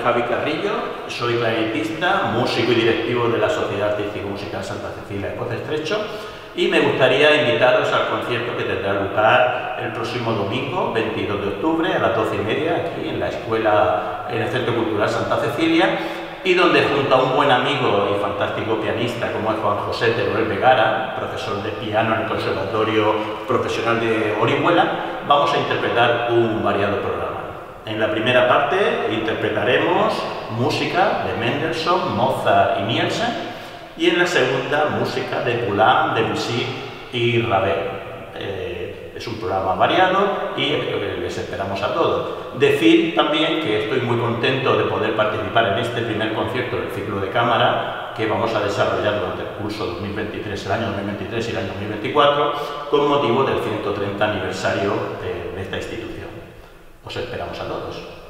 Javi Carrillo, soy clarinetista, músico y directivo de la Sociedad Artística y Musical Santa Cecilia de Pozo Estrecho, y me gustaría invitaros al concierto que tendrá lugar el próximo domingo, 22 de octubre, a las 12:30, aquí en la escuela, en el Centro Cultural Santa Cecilia, y donde junto a un buen amigo y fantástico pianista como es Juan José Teruel Vegara, profesor de piano en el Conservatorio Profesional de Orihuela, vamos a interpretar un variado programa. En la primera parte interpretaremos música de Mendelssohn, Mozart y Nielsen, y en la segunda música de Poulenc, Debussy y Ravel. Es un programa variado y les esperamos a todos. Decir también que estoy muy contento de poder participar en este primer concierto del ciclo de cámara que vamos a desarrollar durante el curso 2023, el año 2023 y el año 2024, con motivo del 130 aniversario de esta institución. Os esperamos a todos.